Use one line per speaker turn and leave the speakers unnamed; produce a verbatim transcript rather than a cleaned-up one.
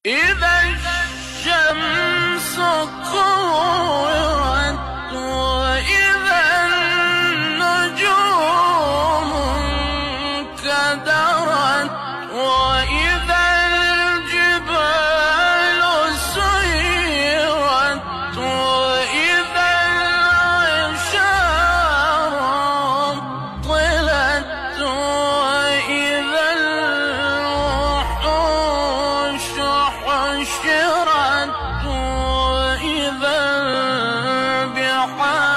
إذا الشمس كورت وإذا النجوم انكدرت وإذا الجبال سيرت وإذا العشار طلت وإذا الوحوش حشرت وإذا البحار